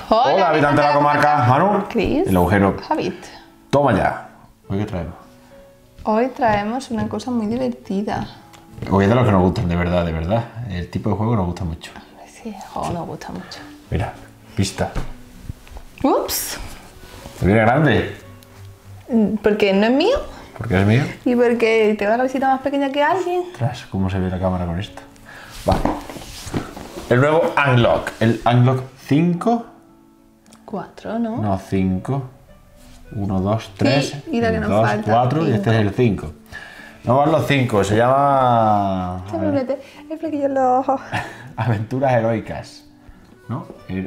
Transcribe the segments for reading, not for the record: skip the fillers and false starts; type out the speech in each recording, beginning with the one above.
Hola, habitante de la comarca. Manu. Chris. El agujero. Javid. Toma ya. ¿Hoy qué traemos? Hoy traemos una cosa muy divertida. Hoy es de los que nos gustan, de verdad, de verdad. El tipo de juego nos gusta mucho. Sí, el juego nos gusta mucho. Mira, pista. Ups. ¿Te viene grande? Porque no es mío Porque es mío. y porque tengo la cabecita más pequeña que alguien. Ostras, ¿cómo se ve la cámara con esto? Vale. El nuevo Unlock. El Unlock 5. 4, ¿no? No, 5. 1, 2, 3. Sí, y la que nos 2, falta, 4 y este es el 5. Nuevo Unlock 5. Se llama... Se me mete el flequillo en los ojos. Aventuras heroicas. ¿No?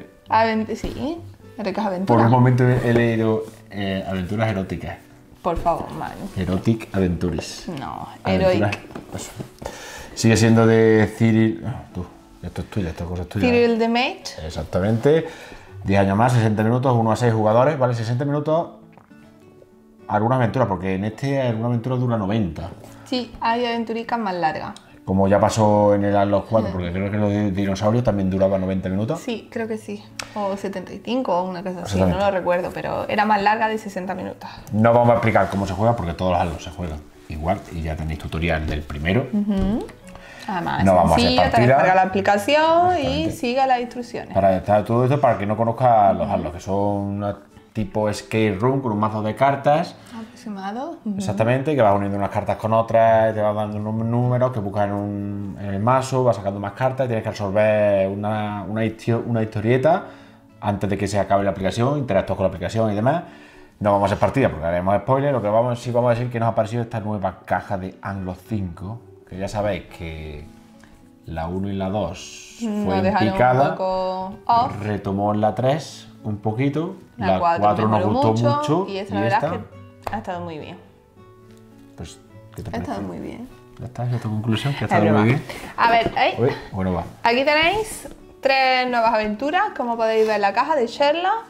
Sí, Heroicas Por Aventuras. un momento he leído aventuras eróticas. Por favor, Manu. Erotic Adventures. No, Aventuras- Heroic. Eso. Sigue siendo de Cyril. Tú, esto es tuyo, esta cosa es tuya. Cyril the Mage. Exactamente. 10 años más, 60 minutos, 1 a 6 jugadores, ¿vale? 60 minutos. Alguna aventura, porque en este alguna aventura dura 90. Sí, hay aventuricas más largas. Como ya pasó en el Unlock 4, porque creo que los de dinosaurios también duraba 90 minutos. Sí, creo que sí. O 75 o una cosa así, Exactamente. no lo recuerdo, pero era más larga de 60 minutos. No vamos a explicar cómo se juega, porque todos los Unlocks se juegan igual, y ya tenéis tutorial del primero. Además, No vamos a hacer sencillo, te partida. descarga la aplicación y Exactamente. siga las instrucciones. Para estar todo esto, para que no conozca los Unlocks, que son una tipo escape room con un mazo de cartas. Aproximado. Exactamente, que vas uniendo unas cartas con otras, te vas dando unos números que buscas en el mazo, vas sacando más cartas y tienes que resolver una historieta antes de que se acabe la aplicación, interactúas con la aplicación y demás. No vamos a hacer partida porque haremos spoiler, lo que sí vamos a decir que nos ha parecido esta nueva caja de Unlock 5, que ya sabéis que la 1 y la 2 fue Nos dejaron picada, un poco off. retomó en la 3 un poquito, La 4 nos mejoró gustó mucho y esta la verdad es que ha estado muy bien. pues, ¿qué te Ha parece? estado muy bien. Ya está, ya tu conclusión, que ha Es estado muy broma. bien. A ver, Uy, bueno, va. aquí tenéis 3 nuevas aventuras, como podéis ver en la caja, de Sherlock,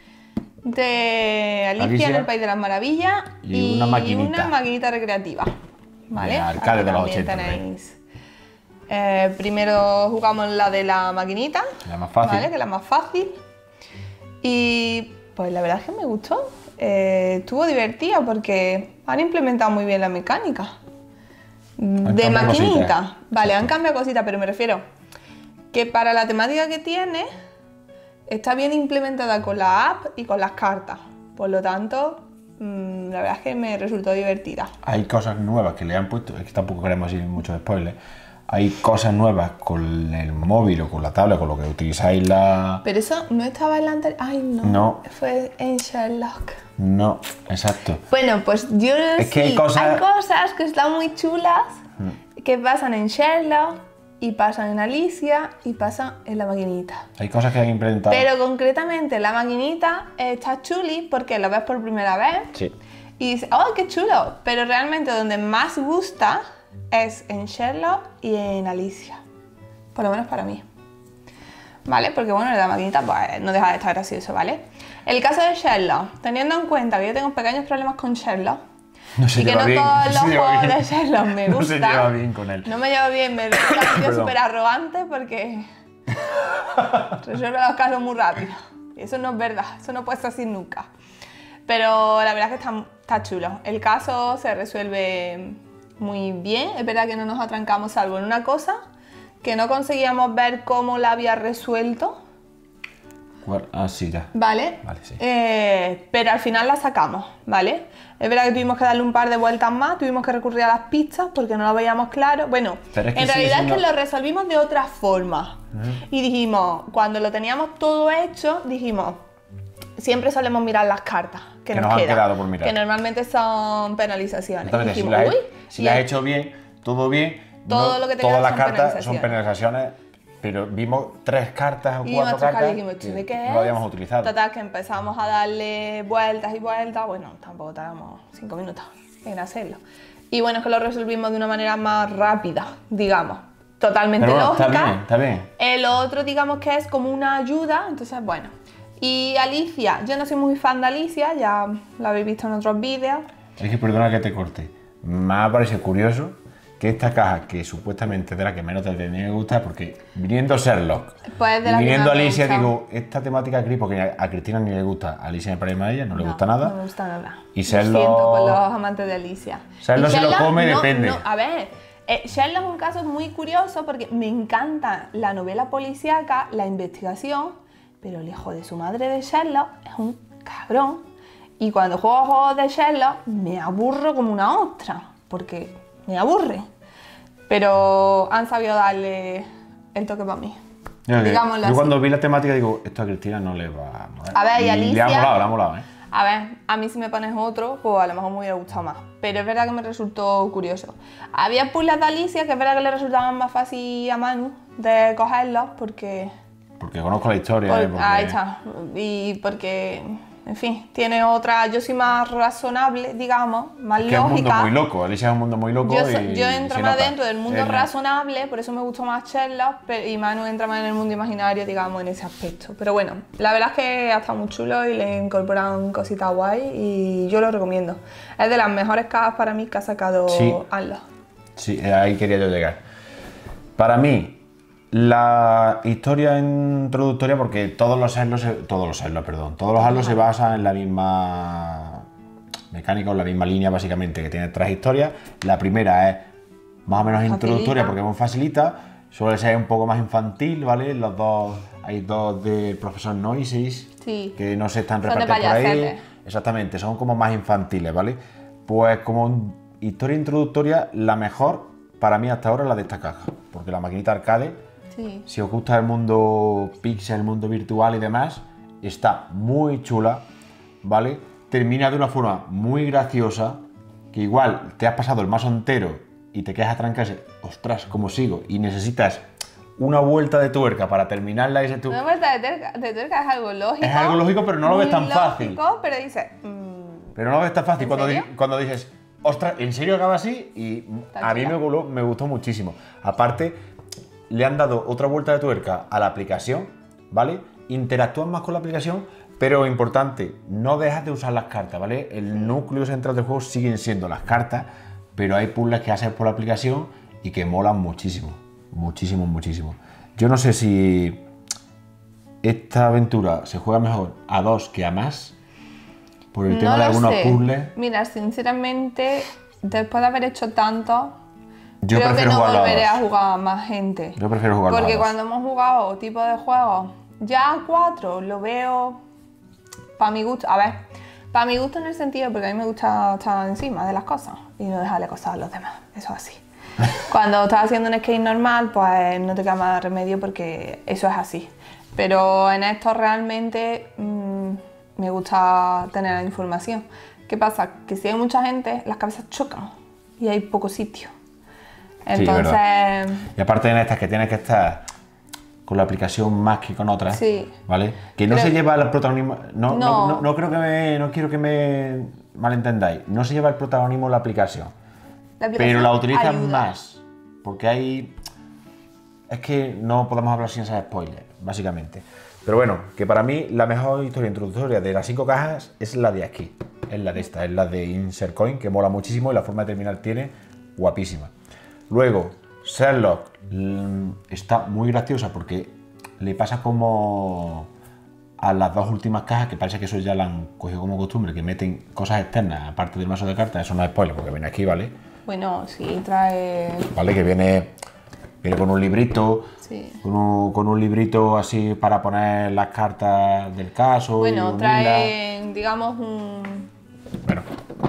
de Alicia en el País de las Maravillas y una maquinita. una maquinita recreativa. ¿Vale? De Arcade Aquí de los también 80, tenéis. Primero jugamos la de la maquinita, La más fácil. ¿vale? Que es la más fácil. Y pues la verdad es que me gustó. Estuvo divertida porque han implementado muy bien la mecánica. De cambiado maquinita. cositas. Vale, han Exacto. cambiado cositas, pero me refiero que para la temática que tiene está bien implementada con la app y con las cartas. Por lo tanto, la verdad es que me resultó divertida. Hay cosas nuevas que le han puesto, es que tampoco queremos ir muchos spoilers. Hay cosas nuevas con el móvil o con la tablet, con lo que utilizáis la... Pero eso no estaba en la anterior. Ay, no. No. Fue en Sherlock. No, exacto. Bueno, pues yo Es que hay cosas- hay cosas que están muy chulas que pasan en Sherlock y pasan en Alicia y pasan en la maquinita. Hay cosas que han implementado. Pero concretamente la maquinita está chuli porque la ves por primera vez Sí. y dices, ¡oh, qué chulo! Pero realmente donde más gusta es en Sherlock y en Alicia. Por lo menos para mí. ¿Vale? Porque bueno, la maquinita pues, no deja de estar gracioso, ¿vale? El caso de Sherlock, teniendo en cuenta que yo tengo pequeños problemas con Sherlock No se y que lleva no bien, todos no los se lleva juegos bien. de Sherlock me No gustan. se lleva bien con él. No me llevo bien, me resulta Perdón. súper arrogante porque resuelve los casos muy rápido. Y eso no es verdad, eso no puede ser así nunca. Pero la verdad es que está chulo. El caso se resuelve muy bien. Es verdad que no nos atrancamos salvo en una cosa, que no conseguíamos ver cómo la había resuelto, Ah, sí, ya. ¿vale? Vale, sí. Pero al final la sacamos, ¿vale? Es verdad que tuvimos que darle un par de vueltas más, tuvimos que recurrir a las pistas porque no lo veíamos claro. Bueno, Pero es que en sigue realidad siendo- es que lo resolvimos de otra forma. Y dijimos, cuando lo teníamos todo hecho, dijimos, siempre solemos mirar las cartas que Que nos nos han quedan, quedado por mirar. que normalmente son penalizaciones. Y Exactamente, si dijimos, las, uy, si y las has el- hecho bien, todo bien. Todo lo que te todas queda las son cartas son penalizaciones. penalizaciones, pero vimos 3 cartas o Y 4 nuestras cartas caras dijimos, ¿esto de qué no habíamos utilizado. Total, que empezamos a darle vueltas y vueltas. Bueno, tampoco tardamos 5 minutos en hacerlo. Y bueno, es que lo resolvimos de una manera más rápida, digamos. Totalmente Pero bueno, lógica. está bien, está bien. El otro, digamos que es como una ayuda, entonces bueno. Y Alicia, yo no soy muy fan de Alicia, ya la habéis visto en otros vídeos. Es que perdona que te corte. Me ha parecido curioso que esta caja, que supuestamente es de la que menos te tenía que gustar, porque viniendo Sherlock, Pues de la que viniendo más me Alicia, gusta. digo, esta temática gris, porque a Cristina ni le gusta, a Alicia me parece mal ella, no le gusta nada. No me gusta nada. Y Lo Sherlock- siento por los amantes de Alicia. Sherlock Y se lo come, no- depende. no, a ver, Sherlock es un caso muy curioso porque me encanta la novela policíaca, la investigación, pero el hijo de su madre de Sherlock es un cabrón. Y cuando juego juegos de Sherlock me aburro como una ostra, porque me aburre. Pero han sabido darle el toque para mí. Digámoslo Yo así. cuando vi la temática digo, esto a Cristina no le va a molar. A ver, y le Alicia- ha molado, ¿eh? A ver, a mí si me pones otro, pues a lo mejor me hubiera gustado más. Pero es verdad que me resultó curioso. Había puzzles de Alicia que es verdad que le resultaban más fácil a Manu de cogerlos porque... Porque conozco la historia. porque- Ahí está. Y porque, en fin, tiene otra... Yo soy más razonable, digamos, más Es que es un mundo lógica. muy loco, Alicia es un mundo muy loco. Yo entro se más nota. dentro del mundo Es- razonable, por eso me gustó más Sherlock, y Manu entra más en el mundo imaginario, digamos, en ese aspecto. Pero bueno, la verdad es que ha estado muy chulo y le incorporan cositas guay y yo lo recomiendo. Es de las mejores cajas para mí que ha sacado Sí. Atlas. Sí, ahí quería yo llegar. Para mí, la historia introductoria, porque todos los Atlas se basan en la misma mecánica o en la misma línea, básicamente, que tiene tres historias. La primera es más o menos Facilita. introductoria porque es muy facilita, suele ser un poco más infantil, ¿vale? Hay dos del profesor Noises, Sí. que no se están Son de repartidos por ahí. payasetes. Exactamente, son como más infantiles, ¿vale? Pues como historia introductoria, la mejor para mí hasta ahora es la de esta caja, porque la maquinita arcade, Sí. si os gusta el mundo pixel, el mundo virtual y demás, está muy chula, ¿vale? Termina de una forma muy graciosa, que igual te has pasado el mazo entero y te quedas atrancado, ostras, ¿cómo sigo? Y necesitas una vuelta de tuerca para terminarla y ese tú... Una vuelta de tuerca es algo lógico. Es algo lógico, pero no lo ves muy tan fácil. lógico, pero dices... Pero no lo ves tan fácil ¿En cuando, serio? cuando dices, ostras, ¿en serio acaba así? Y Está a mí chula. me gustó muchísimo. Aparte, le han dado otra vuelta de tuerca a la aplicación, ¿vale? Interactúan más con la aplicación, pero importante, no dejas de usar las cartas, ¿vale? El núcleo central del juego siguen siendo las cartas, pero hay puzzles que haces por la aplicación y que molan muchísimo. Muchísimo, muchísimo. Yo no sé si esta aventura se juega mejor a dos que a más, por el tema de lo algunos sé. puzzles. Mira, sinceramente, después de haber hecho tanto, Yo creo que prefiero no jugarlo a volveré dos. a jugar a más gente. Yo prefiero jugarlo a Porque dos. cuando hemos jugado tipo de juegos, ya a 4 lo veo para mi gusto. A ver, para mi gusto en el sentido, porque a mí me gusta estar encima de las cosas y no dejarle cosas a los demás. Eso es así. Cuando estás haciendo un skate normal, pues no te queda más remedio porque eso es así. Pero en esto realmente me gusta tener la información. ¿Qué pasa? Que si hay mucha gente, las cabezas chocan y hay poco sitio. Sí, es Entonces, verdad. Y aparte en estas que tienes que estar con la aplicación más que con otras, Sí. ¿vale? Que no Pero- se lleva el protagonismo. No, No. no creo que no quiero que me malentendáis. No se lleva el protagonismo la aplicación. la aplicación Pero la utilizas ayuda. más. Porque hay. Es que no podemos hablar sin hacer spoilers, básicamente. Pero bueno, que para mí la mejor historia introductoria de las 5 cajas es la de aquí. Es la de esta, es la de Insert Coin, que mola muchísimo y la forma de terminar tiene guapísima. Luego, Sherlock está muy graciosa porque le pasa como a las dos últimas cajas, que parece que eso ya la han cogido como costumbre, que meten cosas externas aparte del mazo de cartas. Eso no es spoiler porque viene aquí, ¿vale? Bueno, sí, trae... ¿Vale? Que viene con un librito, Sí. con un librito así para poner las cartas del caso. y Bueno, unirlas. trae, digamos, un Bueno,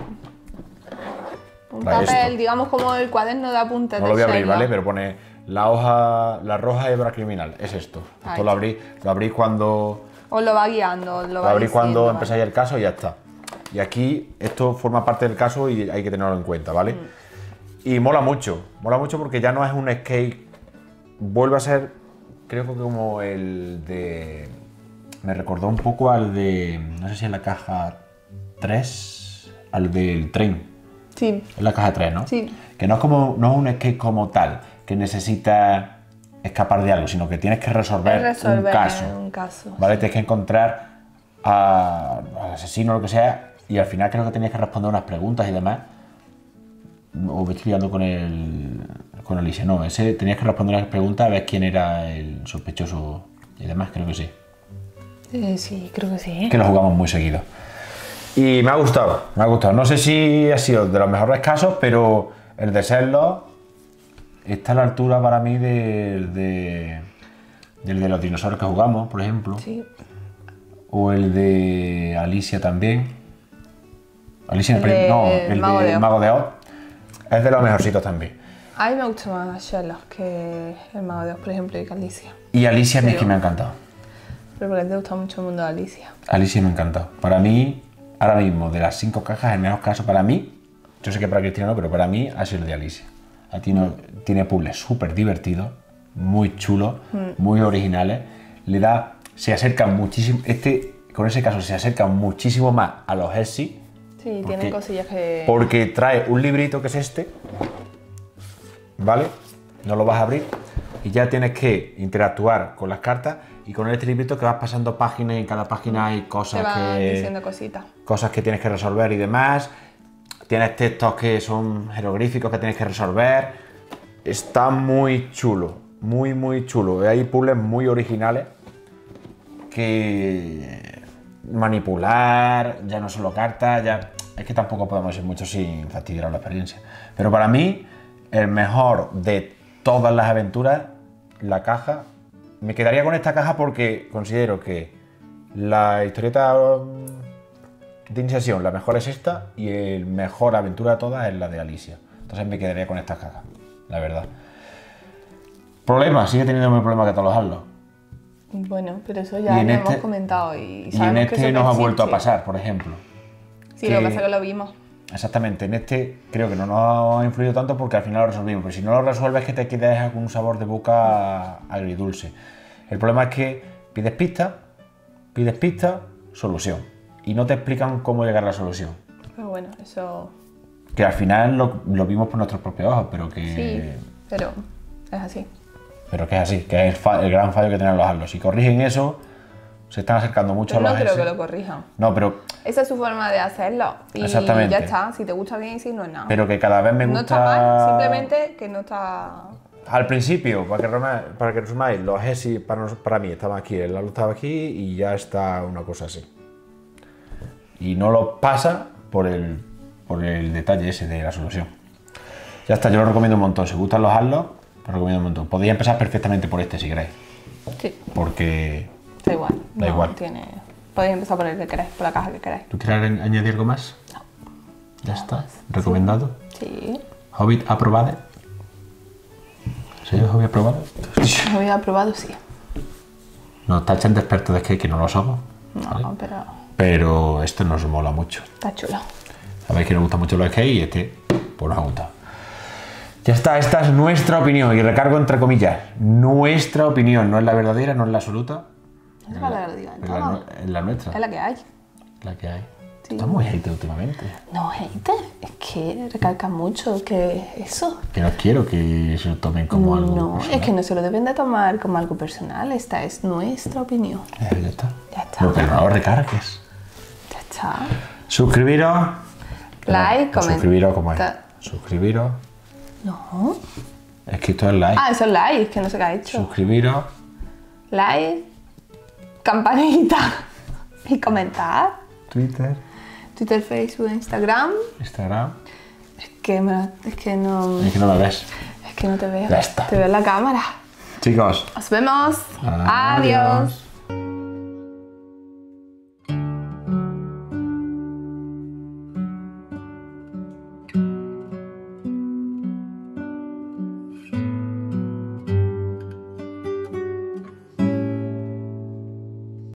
papel, trae esto. digamos, como el cuaderno de apuntes No de lo voy a abrir, Sherlock. ¿vale? Pero pone la roja hebra criminal. Es esto. Ahí Esto lo abrís cuando, Os lo va guiando, os lo lo va abrís cuando diciendo, empezáis el caso y ya está. Y aquí esto forma parte del caso y hay que tenerlo en cuenta, ¿vale? Y mola mucho porque ya no es un skate, vuelve a ser, creo que como el de... Me recordó un poco al de, no sé si es la caja 3, al del tren. Sí, Es la caja 3, ¿no? Sí. Que no es un skate como tal, que necesita escapar de algo, sino que tienes que resolver un caso. un caso. ¿Vale? Tienes que encontrar al asesino o lo que sea, y al final creo que tenías que responder unas preguntas y demás. O me estoy liando con Alicia. No, ese tenías que responder las preguntas a ver quién era el sospechoso y demás, creo que sí. Sí, creo que sí. Que lo jugamos muy seguido. Y me ha gustado, me ha gustado. No sé si ha sido de los mejores casos, pero el de Sherlock está a la altura para mí del de los dinosaurios que jugamos, por ejemplo. Sí. O el de Alicia también. Alicia El de no, el Mago de de Oz. Mago de Oz. Es de los mejorcitos también. A mí me gusta más Sherlock que el Mago de Oz, por ejemplo, y que Alicia. Y Alicia a mí es que Pero- me ha encantado. Pero porque te gusta mucho el mundo de Alicia. Alicia me ha encantado. Para mí, ahora mismo, de las 5 cajas, el mejor caso para mí, yo sé que para Cristina no, pero para mí ha sido el de Alicia. Tiene puzzles súper divertidos, muy chulos, muy originales. Se acercan muchísimo, con ese caso se acercan muchísimo más a los Hershey. Sí, tiene cosillas que... Porque trae un librito que es este, ¿vale? No lo vas a abrir y ya tienes que interactuar con las cartas y con este librito que vas pasando páginas y en cada página hay Te cosas van diciendo cositas. que tienes que resolver y demás. Tienes textos que son jeroglíficos que tienes que resolver. Está muy chulo, muy chulo. Hay puzzles muy originales que manipular, ya no solo cartas, ya es que tampoco podemos ir mucho sin fastidiar la experiencia. Pero para mí, el mejor de todas las aventuras, la caja, me quedaría con esta caja porque considero que la historieta de iniciación, la mejor es esta y el mejor aventura de todas es la de Alicia. Entonces me quedaría con esta caja, la verdad. Problema, sigue teniendo el mismo problema que todos los Harlock. Bueno, pero eso Y ya en lo este- hemos comentado y Y en sabemos que este eso nos ha vuelto a existe. pasar, por ejemplo. Sí, lo que pasa es que lo vimos. Exactamente, en este creo que no nos ha influido tanto porque al final lo resolvimos, pero si no lo resuelves es que te quedas con un sabor de boca agridulce. El problema es que pides pista, solución, y no te explican cómo llegar a la solución. Pero bueno, eso Que al final lo vimos por nuestros propios ojos, pero que, sí, pero es así. pero que es así, que es el gran fallo que tienen los Harlock. Si corrigen eso, se están acercando mucho Pero a no los creo que S. lo corrijan. No, pero Esa es su forma de hacerlo. Y Exactamente. ya está, si te gusta bien y si no es nada. que cada vez me no gusta... está mal, simplemente que no está... Al principio, para que resumáis, los ESI para mí estaban aquí, el Lalo estaba aquí y ya está una cosa así. Y no lo pasa por el detalle ese de la solución. Ya está, yo lo recomiendo un montón. Si os gustan los Harlock, lo recomiendo un montón. Podéis empezar perfectamente por este si queréis, Sí, porque... da igual. Da igual. Podéis empezar por el que queráis, por la caja que queráis. ¿Tú quieres añadir algo más? No. Ya está. ¿Recomendado? Sí. ¿Hobbit aprobado? ¿Sí, Hobbit aprobado? Lo había probado, sí. Nos tachan de expertos de que no lo somos. No, ¿vale? pero Pero esto nos mola mucho. está chulo. Sabéis que nos gusta mucho los skate y este pues nos ha gustado. Ya está, esta es nuestra opinión y recargo entre comillas. Nuestra opinión, no es la verdadera, no es la absoluta. No hace falta que lo digan Es la, todo. es la nuestra, Es la que hay. la que hay. Sí. Está muy hate últimamente. No, hater, es que recalca mucho que eso. Que no quiero que se lo tomen como algo No, personal. es que no se lo deben de tomar como algo personal. Esta es nuestra opinión. Ya está. Ya está. No, pero no lo recargues. Ya está. Suscribiros. Like, No, suscribiros como es. comenta. Suscribiros. No. Es que esto es like. Ah, eso es like, que no sé qué ha hecho. Suscribiros. Like, campanita y comentar. Twitter. Twitter, Facebook, Instagram. Instagram. Es que no, Es que no me ves. es que no te veo. Ya está. Te veo en la cámara. Chicos. Nos vemos. Adiós. Adiós.